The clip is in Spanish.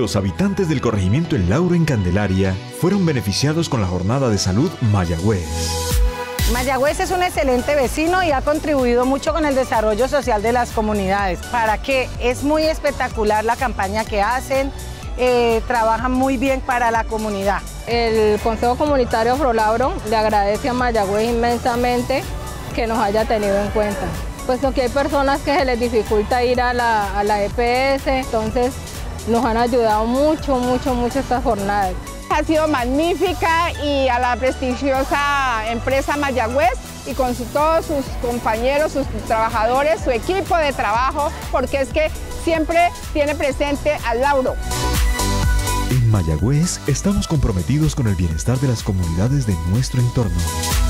los habitantes del corregimiento El Lauro en Candelaria fueron beneficiados con la Jornada de Salud Mayagüez. Mayagüez es un excelente vecino y ha contribuido mucho con el desarrollo social de las comunidades. ¿Para qué? Es muy espectacular la campaña que hacen, trabajan muy bien para la comunidad. El Consejo Comunitario Afro-Lauro le agradece a Mayagüez inmensamente que nos haya tenido en cuenta, puesto que hay personas que se les dificulta ir a la EPS, entonces nos han ayudado mucho estas jornadas. Ha sido magnífica y a la prestigiosa empresa Mayagüez y con todos sus compañeros, sus trabajadores, su equipo de trabajo, porque es que siempre tiene presente al Lauro. En Mayagüez estamos comprometidos con el bienestar de las comunidades de nuestro entorno.